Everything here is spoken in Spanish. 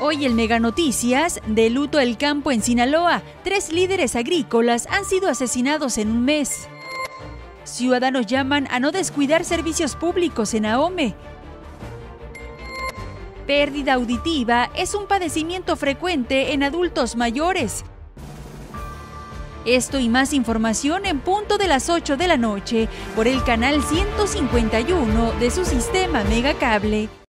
Hoy el Mega Noticias, de luto el campo en Sinaloa. 3 líderes agrícolas han sido asesinados en un mes. Ciudadanos llaman a no descuidar servicios públicos en Ahome. Pérdida auditiva es un padecimiento frecuente en adultos mayores. Esto y más información en punto de las 8 de la noche por el canal 151 de su sistema Megacable.